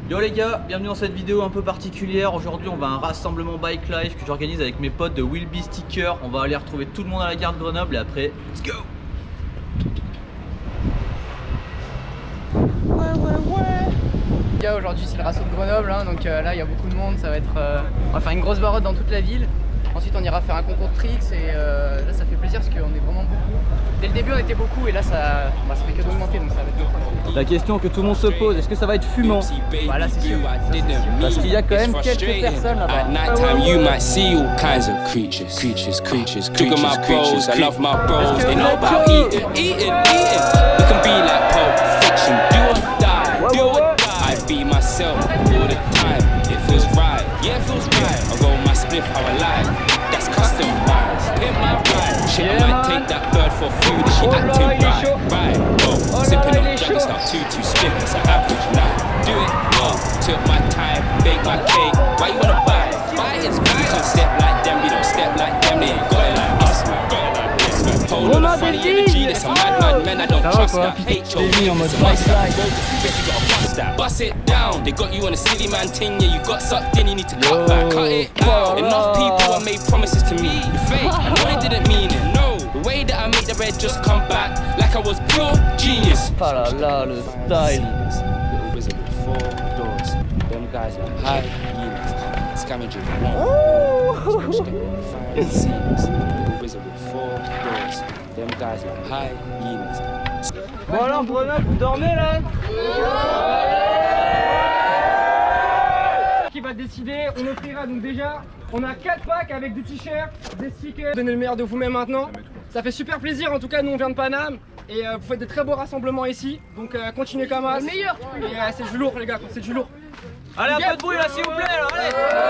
Yo les gars, bienvenue dans cette vidéo un peu particulière. Aujourd'hui on va à un rassemblement bike life que j'organise avec mes potes de Will Be Sticker. On va aller retrouver tout le monde à la gare de Grenoble et après, let's go. Les gars, aujourd'hui c'est le rassemblement de Grenoble, hein, donc là il y a beaucoup de monde, ça va être... on va faire une grosse barotte dans toute la ville. Ensuite on ira faire un concours de tricks et là ça fait plaisir parce qu'on est vraiment beaucoup. Dès le début on était beaucoup et là ça fait que d'augmenter, donc ça va être beaucoup. La question que tout le monde se pose, est-ce que ça va être fumant? Voilà, c'est sûr. Parce qu'il y a quand même quelques personnes là-bas. At night time you might see all kinds of creatures. Look at my bros, I love my bros. They know about eating. We can be like Pulp Fiction, do or die. I be myself all the time. It feels right, yeah, it feels right. I roll my spliff how I like. That's customized. Pimp my ride. Shit, I might take that bird for food if she acting right. Whoa, sipping on Jack, it's not too split. It's an average night. Do it, whoa. Took my time, bake my cake. Why you wanna buy? Buy it's good. You can't step like them, we don't step like them. They ain't got it like us, man. Hold on, the funny energy. There's some mad men I don't trust that. Hate your name, it's a must that. Bitch, you gotta bust that. Bust it down. They got you on a silly man thing. Yeah, you got sucked in, you need to cut back. Cut it out. Enough people have made promises to me. You fake, I know they didn't mean it. No, the way that I make the bread just come back like I was pure genius. Oh là là, le style. Little wizard with 4 doors. Them guys are high units. Scavenging one. Little wizard with 4 doors. Them guys are high units. Bon alors Grenoble, vous dormez là? Qui va décider, on offrira donc déjà, on a 4 packs avec des t-shirts, des stickers. Donnez le meilleur de vous-même maintenant. Ça fait super plaisir, en tout cas nous on vient de Paname et vous faites de très beaux rassemblements ici. Donc continuez comme ça. Le meilleur. Et c'est du lourd les gars, c'est du lourd. Allez un peu de bruit là s'il vous plaît là, allez.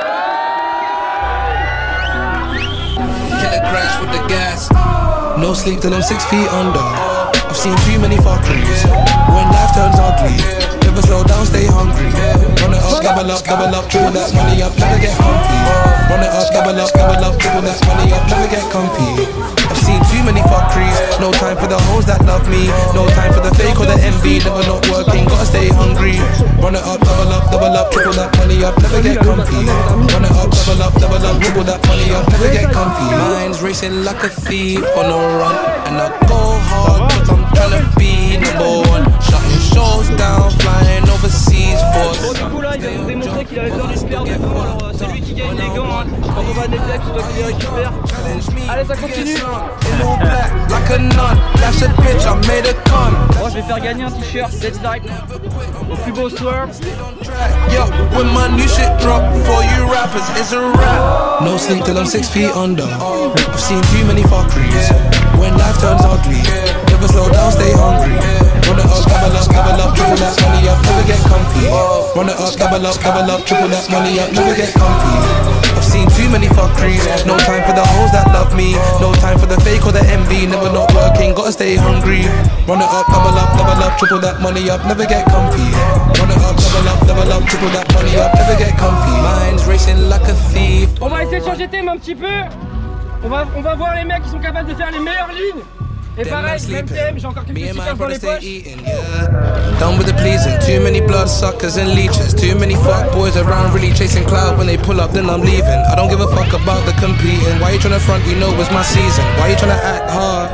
Killer crash with the gas. No sleep till I'm 6 feet under. I've seen too many fuckeries. When life turns ugly, never slow down, stay hungry. Run it up, double up, triple that money up, never get comfy. Run it up, double up, triple that money up, never get comfy. I've seen too many fuckeries. No time for the hoes that love me. No time for the fake or the envy. Never not working, gotta stay hungry. Run it up, double up, triple that money up, never get comfy. Run it up, double up, triple that money up, never get comfy. Mine's racing like a thief on a run, and I go hard 'cause I'm tryna be number one. Shutting shows down, flying overseas for. Bon du coup là il va nous démontrer qu'il avait besoin d'une paire de gants. Alors c'est lui qui gagne les gants, hein. Quand on va nettoyer, c'est toi qui les récupères. Allez ça continue. Like a nun, that's a bitch, I made a con. Moi je vais faire gagner un t-shirt Dead Strike au plus beau swerve. Yo, when my new shit drop, for you rappers, it's a rap. No sleep till I'm 6 feet under. I've seen too many fuckeries. When life turns ugly, never slow down, stay hungry. Run it up, double up, triple that money up, never get comfy. Run it up, double up, triple that money up, never get comfy. I've seen too many fuckeries. No time for the hoes that love me. No time for the fake or the envy. Never not working, gotta stay hungry. Run it up, double up, triple that money up, never get comfy. Run it up, double up, triple that money up, never get comfy. Mine's racing like a thief. On va essayer de changer de thème un petit peu. On va voir les mecs qui sont capables de faire les meilleures lignes. Et pareil, même thème, j'ai encore quelques stickers dans les poches. Done with the pleasing, too many bloodsuckers and leeches. Too many fuck boys around really chasing clout. When they pull up then I'm leaving. I don't give a fuck about the competing. Why you tryna front, you know it's my season. Why you tryna act hard?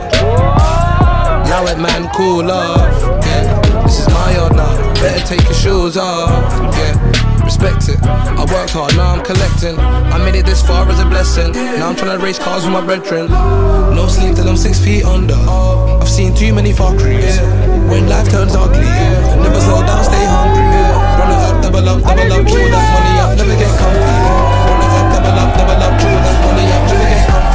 Now it man, cool off. Yeah, this is my yard now. Better take your shoes off. Yeah, respect it. I worked hard, now I'm collecting. I made it this far as a blessing. Now I'm tryna race cars with my brethren. No sleep till I'm 6 feet under. I've seen too many fuckeries. When life turns ugly, never slow down, stay hungry. Run it up, double up, triple that money up, never get comfy. Run it up, double up, triple that money up, never get comfy.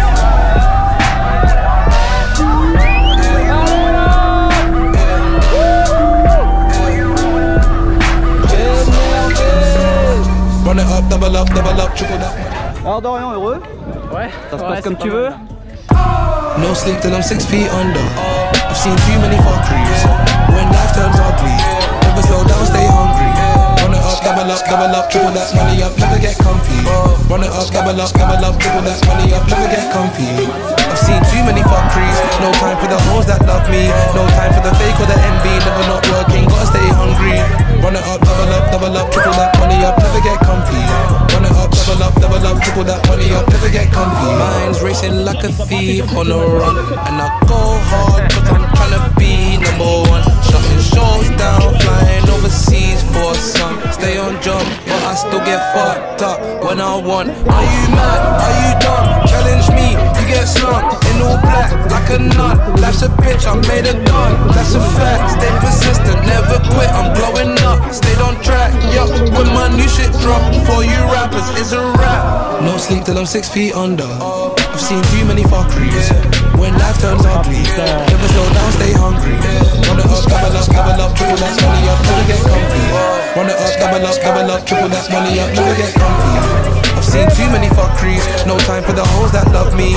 Run it up, double up, triple that. Alors Dorian, heureux? Ouais. Ça se passe comme tu veux? No sleep till I'm 6 feet under. I've seen too many fuckeries. When life turns ugly, never slow down, stay hungry. Run it up, double triple that money up, never get comfy. Run it up, double up, triple that money up, never get comfy. I've seen too many fuckeries, no time for the hoes that love me, no time for the fake or the envy, never not working, gotta stay hungry. Run it up, double up, triple that money up, never get comfy. Run it up, double up, triple that money up, never get comfy. Mine's racing like a thief on the run, and I go hard, but I'm tryna be number one. Shutting shows down, flying overseas for some. Stay on job, but I still get fucked up when I want. Are you mad? Are you dumb? Challenge me, you get slumped in all black like a nut. Life's a bitch, I made a gun. That's a fact. Stay persistent, never quit. I'm blowing up, stayed on track. Yup, when my new shit drop, for you rappers is a rap. No sleep till I'm 6 feet under. I've seen too many fuckeries. When life turns ugly, never slow down, stay hungry. Run it up, double up, triple that money up, never get comfy. Run it up, double up, triple that money up, never get comfy. I've seen too many fuckeries, no time for the hoes that love me.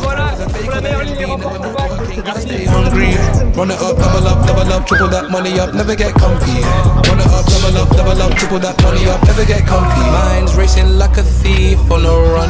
Stay hungry. Run it up, double up, triple that money up, never get comfy. Run it up, double up, triple that money up, never get comfy. Mine's racing like a thief on the run.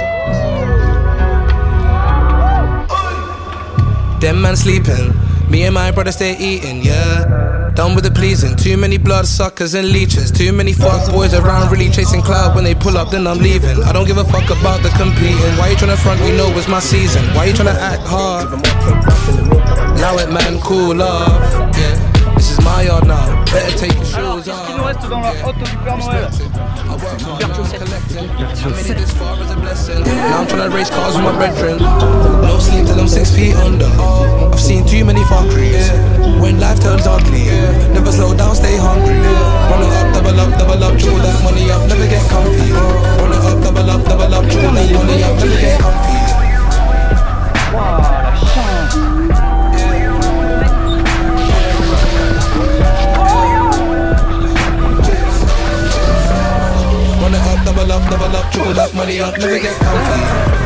Them man sleeping, me and my brother stay eating, yeah. Done with the pleasing, too many blood suckers and leeches. Too many fuck boys around really chasing cloud. When they pull up then I'm leaving. I don't give a fuck about the competing. Why you tryna front, you know it's my season. Why you tryna act hard? Now it man, cool off, yeah. This is my yard now, better take your shoes off. Il nous reste dans la hotte du Père Noël. Now I'm tryna race cars with my brethren. No sleep till I'm 6 feet under. I've seen too many fuckeries. When life turns ugly, never slow down, stay hungry. Run it up, double up, triple that money up, never get comfy. Run it up, double up, triple that money up, never get comfy. Waouh, la chance. Run it up, double up, triple that money up, never get comfy.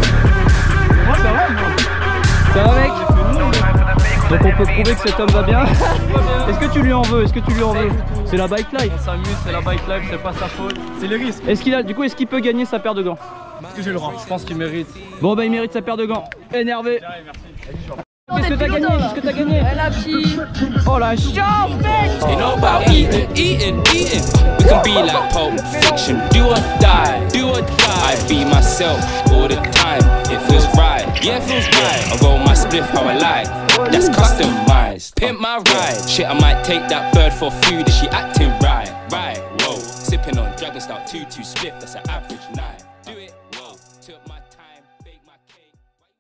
Ça va mec? Donc on peut prouver que cet homme va bien. Est-ce que tu lui en veux? C'est la bike life. On s'amuse, c'est la bike life, c'est pas sa faute. C'est les risques. Est-ce qu'il peut gagner sa paire de gants? Est-ce que j'ai le droit? Je pense qu'il mérite. Bon bah il mérite sa paire de gants. Énervé. Qu'est-ce que t'as gagné? La petite. Oh la chance mec. They know about eating. We can be like Pulp Fiction. Do or die. I be myself all the time. It feels right. Yeah, it feels right. I roll my spliff how I like. That's customized. Pimp my ride. Shit, I might take that bird for food if she acting right. Whoa. Sipping on Dragon Stout 2-2 spliff. That's an average night. Do it. Whoa. Took my time. Bake my cake.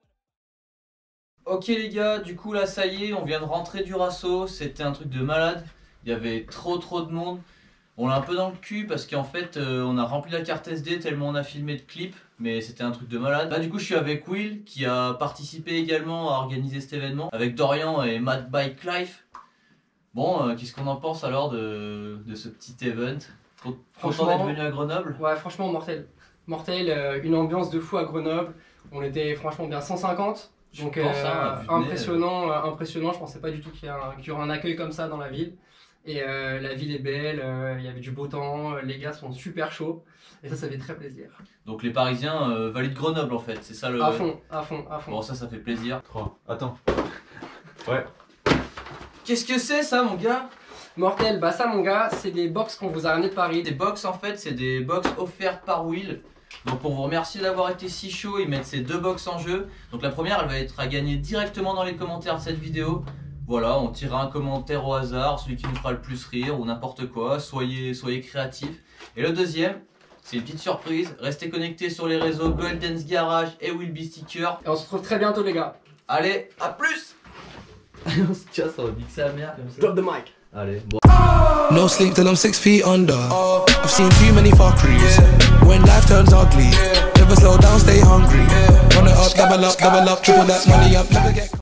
Ok les gars, du coup là ça y est, on vient de rentrer du Rasso, c'était un truc de malade, il y avait trop de monde. On l'a un peu dans le cul parce qu'en fait on a rempli la carte SD tellement on a filmé de clips, mais c'était un truc de malade. Là du coup je suis avec Will qui a participé également à organiser cet événement avec Dorian et Mad Bike Life. Bon, qu'est-ce qu'on en pense alors de ce petit event? Content d'être venu à Grenoble? Ouais, franchement mortel. Mortel, une ambiance de fou à Grenoble. On était franchement bien 150. Donc impressionnant, je pensais pas du tout qu'il y aurait un accueil comme ça dans la ville. Et la ville est belle, il y avait du beau temps, les gars sont super chauds. Et ça fait très plaisir. Donc les Parisiens valident Grenoble en fait, c'est ça le... À fond. Bon ça fait plaisir. 3, attends. Ouais. Qu'est-ce que c'est ça mon gars? Mortel, bah ça mon gars, c'est des box qu'on vous a ramené de Paris. Des box en fait, c'est des box offertes par Will. Donc pour vous remercier d'avoir été si chaud, ils mettent ces deux box en jeu. Donc la première elle va être à gagner directement dans les commentaires de cette vidéo. Voilà, on tirera un commentaire au hasard, celui qui nous fera le plus rire ou n'importe quoi, soyez créatifs. Et le deuxième, c'est une petite surprise, restez connectés sur les réseaux Golden's Garage et Will Be Sticker. Et on se retrouve très bientôt les gars. Allez, à plus. On se casse, on va mixer la merde comme ça. Drop the mic. Allez, bon. No sleep till I'm 6 feet under. I've seen too many fuckeries. When life turns ugly, never slow down, stay hungry. Run it up, double up, triple that money up, never get